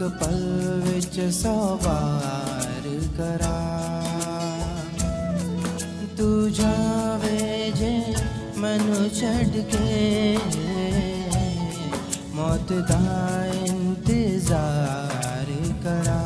पल विच 100 बार करा तू जावे जे मैनू छड़ के मौत दा इंतजार करा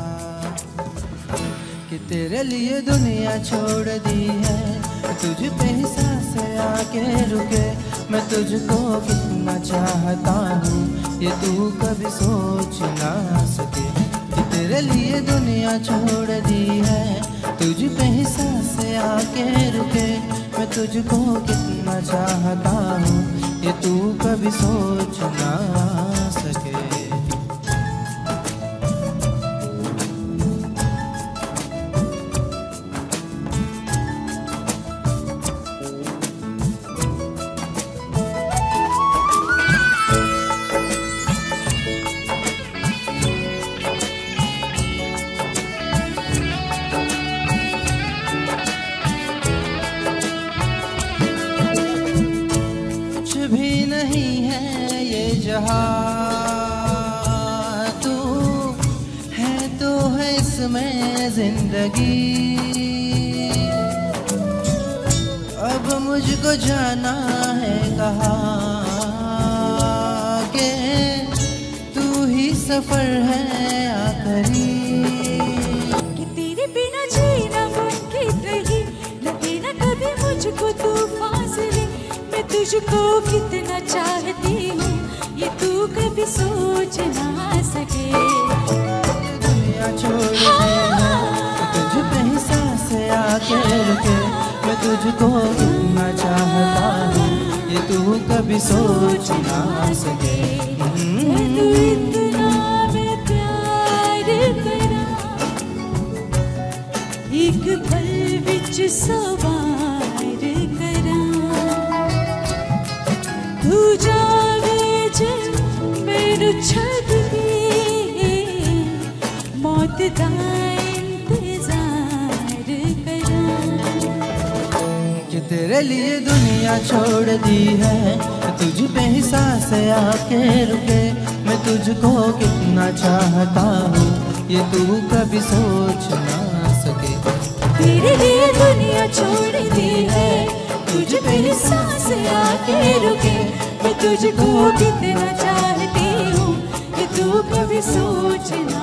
कि तेरे लिए दुनिया छोड़ दी है तुझ पे ही सांस आके रुके मैं तुझको कितना चाहता हूँ ये तू कभी सोच ना सके कि तेरे लिए दुनिया छोड़ दी है तुझ पे ही सांस आके रुके मैं तुझको कितना चाहता हूँ ये तू कभी सोच ना सके। भी नहीं है ये जहां तू है तो है इसमें जिंदगी अब मुझको जाना है कहाँ के तू ही सफर है आखिरी कि तेरे बिना जीना मुमकिन नहीं लगे ना कभी मुझको तू फासले तुझको कितना चाहती हूँ ये तू कभी सोच ना सके। दुनिया छोड़ दे तुझ पे ही सांस आके रुके मैं तुझको कितना चाहता हूँ ये तू कभी सोच ना सके। तू इतना मैं प्यार करा एक पल विच 100 बार करा तू जावे जे मैनू छड़ के मौत दा इंतजार करा कि तेरे लिए दुनिया छोड़ दी है तुझ पे ही सांस आके रुके मैं तुझको कितना चाहता हूँ ये तू कभी सोच ना सके। तेरे लिए दुनिया छोड़ दी है तुझ पे ही सांस आके रुके मैं तुझको कितना चाहती हूँ कि तू कभी सोच ना